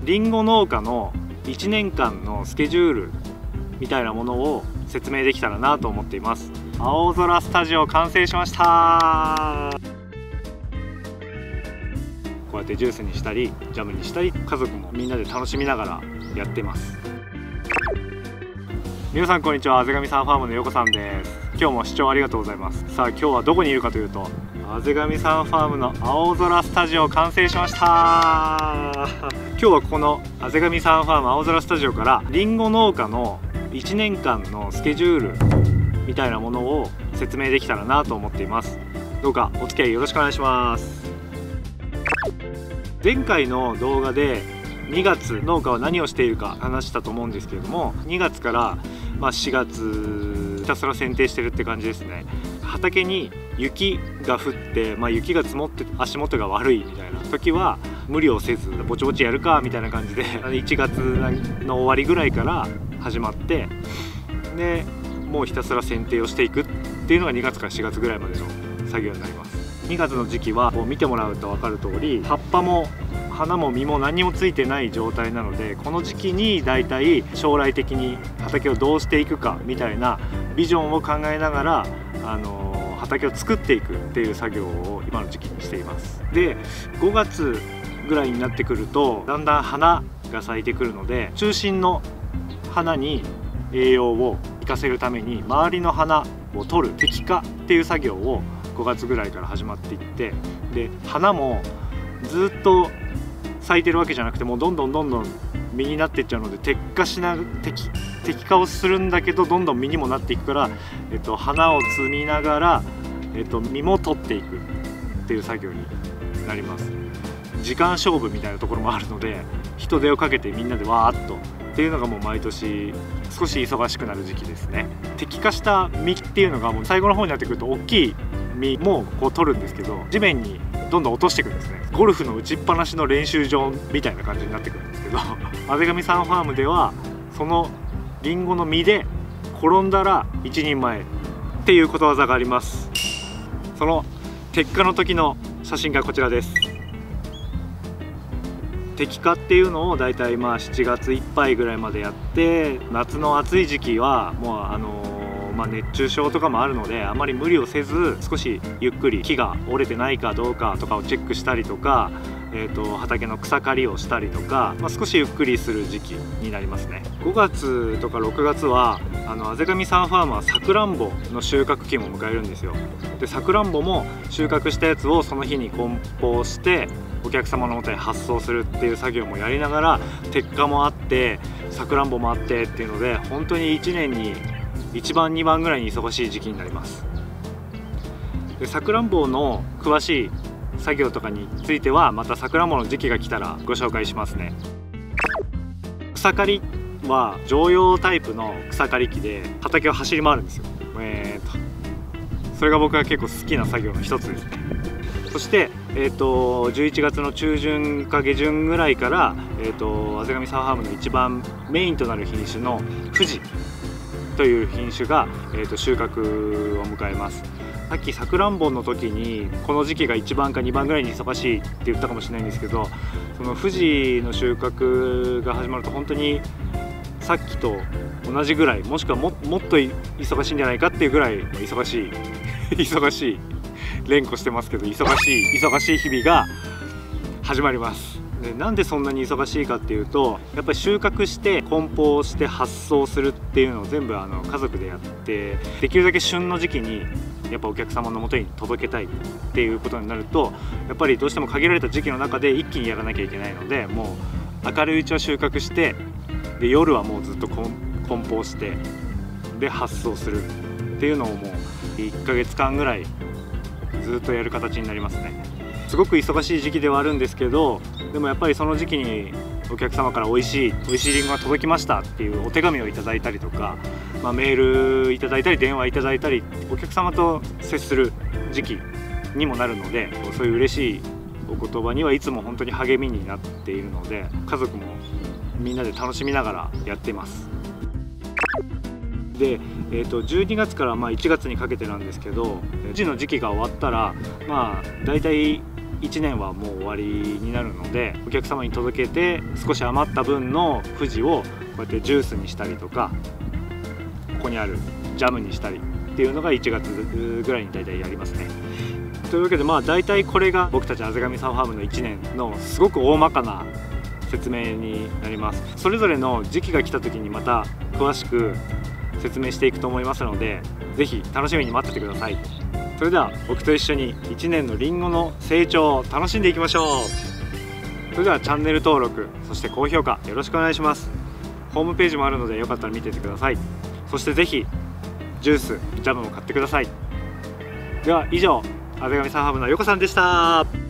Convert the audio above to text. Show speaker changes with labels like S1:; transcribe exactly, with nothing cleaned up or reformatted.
S1: りんご農家のいちねんかんのスケジュールみたいなものを説明できたらなと思っています。青空スタジオ完成しました。こうやってジュースにしたりジャムにしたり、家族もみんなで楽しみながらやってます。皆さんこんにちは、あぜがみさんファームのよこさんです。今日も視聴ありがとうございます。さあ今日はどこにいるかというと、あぜがみさんファームの青空スタジオ完成しました。今日はここのあぜがみさんファーム青空スタジオからりんご農家のいちねんかんのスケジュールみたいなものを説明できたらなと思っています。どうかお付き合いよろしくお願いします。前回の動画でにがつ農家は何をしているか話したと思うんですけれども、にがつからまあしがつひたすら剪定してるって感じですね。畑に雪が降って、まあ、雪が積もって足元が悪いみたいな時は無理をせずぼちぼちやるかみたいな感じでいちがつの終わりぐらいから始まって、でもうひたすら剪定をしていくっていうのがにがつからしがつぐらいまでの作業になります。にがつの時期はこう見てもらうと分かる通り、葉っぱも花も実も何もついてない状態なので、この時期にだいたい将来的に畑をどうしていくかみたいなビジョンを考えながら、あのー畑を作っていくっていう作業を今の時期にしています。でごがつぐらいになってくるとだんだん花が咲いてくるので、中心の花に栄養を生かせるために周りの花を取る摘果っていう作業をごがつぐらいから始まっていって、で花もずっと咲いてるわけじゃなくて、もうどんどんどんどん実になっていっちゃうので、摘果しな摘摘果をするんだけどどんどん実にもなっていくから、えっと、花を摘みながら、えっと、実も取っていくっていう作業になります。時間勝負みたいなところもあるので、人手をかけてみんなでわーっとっていうのがもう毎年少し忙しくなる時期ですね。摘果した実っていうのがもう最後の方になってくると大きい実もこう取るんですけど、地面にどんどん落としていくんですね。ゴルフの打ちっぱなしの練習場みたいな感じになってくるんですけど、あぜがみさんファームではそのリンゴの実で転んだら一人前っていうことわざがあります。その摘果の時の写真がこちらです。摘果っていうのをだいたいまあしちがついっぱいぐらいまでやって、夏の暑い時期はもうあのまあ熱中症とかもあるので、あまり無理をせず少しゆっくり木が折れてないかどうかとかをチェックしたりとか、えーと畑の草刈りをしたりとか、まあ、少しゆっくりする時期になりますね。ごがつとかろくがつはあのあぜがみさんファームはさくらんぼの収穫期も迎えるんですよ。でさくらんぼも収穫したやつをその日に梱包してお客様のもとに発送するっていう作業もやりながら、摘果もあってさくらんぼもあってっていうので、本当にいちねんにいちばんにばんぐらいに忙しい時期になります。でさくらんぼの詳しい作業とかについてはまたさくらんぼの時期が来たらご紹介しますね。草刈りは常用タイプの草刈り機で畑を走り回るんですよ。えーとそれが僕が結構好きな作業の一つですね。そして、えー、とじゅういちがつの中旬か下旬ぐらいから、えー、とあぜがみさんファームの一番メインとなる品種の富士という品種が、えー、と収穫を迎えます。さっきさくらんぼの時にこの時期がいちばんかにばんぐらいに忙しいって言ったかもしれないんですけど、その富士の収穫が始まると本当にさっきと同じぐらい、もしくは も, もっと忙しいんじゃないかっていうぐらい忙しい忙しい連呼してますけど、忙しい忙しい日々が始まります。でなんでそんなに忙しいかっていうと、やっぱり収穫して梱包して発送するっていうのを全部あの家族でやって、できるだけ旬の時期にやっぱお客様のもとに届けたいっていうことになると、やっぱりどうしても限られた時期の中で一気にやらなきゃいけないので、もう明るいうちは収穫して、で夜はもうずっと梱包してで発送するっていうのをもういっかげつかんぐらいずっとやる形になりますね。すごく忙しい時期ではあるんですけど、でもやっぱりその時期にお客様から美味しい美味しいりんごが届きましたっていうお手紙をいただいたりとか、まあ、メールいただいたり電話いただいたり、お客様と接する時期にもなるので、そういう嬉しいお言葉にはいつも本当に励みになっているので、家族もみんなで楽しみながらやっています。で、えー、とじゅうにがつからまあいちがつにかけてなんですけど、富士の時期が終わったらまあだいたいいちねんはもう終わりになるので、お客様に届けて少し余った分のふじをこうやってジュースにしたりとか、ここにあるジャムにしたりっていうのがいちがつぐらいに大体やりますね。というわけで、まあ大体これが僕たちあぜがみサンファームのいちねんのすごく大まかな説明になります。それぞれの時期が来た時にまた詳しく説明していくと思いますので、是非楽しみに待っててください。それでは僕と一緒にいちねんのりんごの成長を楽しんでいきましょう。それではチャンネル登録、そして高評価よろしくお願いします。ホームページもあるのでよかったら見ててください。そして是非ジュースジャムも買ってください。では以上、あぜがみサンファームの横さんでした。